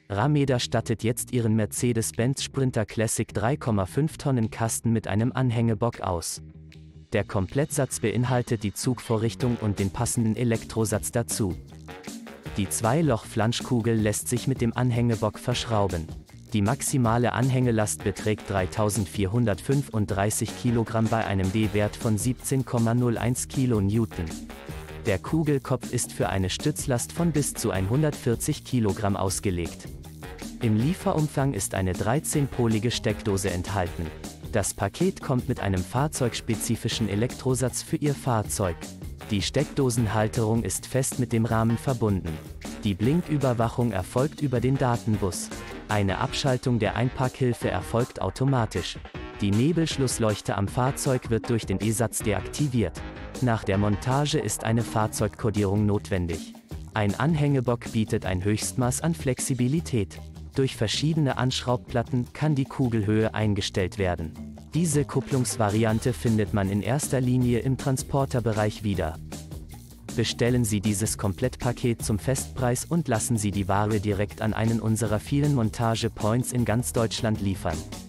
Rameda stattet jetzt ihren Mercedes-Benz Sprinter Classic 3,5 Tonnen Kasten mit einem Anhängebock aus. Der Komplettsatz beinhaltet die Zugvorrichtung und den passenden Elektrosatz dazu. Die 2-Loch-Flanschkugel lässt sich mit dem Anhängebock verschrauben. Die maximale Anhängelast beträgt 3435 kg bei einem D-Wert von 17,01 kN. Der Kugelkopf ist für eine Stützlast von bis zu 140 kg ausgelegt. Im Lieferumfang ist eine 13-polige Steckdose enthalten. Das Paket kommt mit einem fahrzeugspezifischen Elektrosatz für Ihr Fahrzeug. Die Steckdosenhalterung ist fest mit dem Rahmen verbunden. Die Blinküberwachung erfolgt über den Datenbus. Eine Abschaltung der Einparkhilfe erfolgt automatisch. Die Nebelschlussleuchte am Fahrzeug wird durch den E-Satz deaktiviert. Nach der Montage ist eine Fahrzeugkodierung notwendig. Ein Anhängebock bietet ein Höchstmaß an Flexibilität. Durch verschiedene Anschraubplatten kann die Kugelhöhe eingestellt werden. Diese Kupplungsvariante findet man in erster Linie im Transporterbereich wieder. Bestellen Sie dieses Komplettpaket zum Festpreis und lassen Sie die Ware direkt an einen unserer vielen Montage-Points in ganz Deutschland liefern.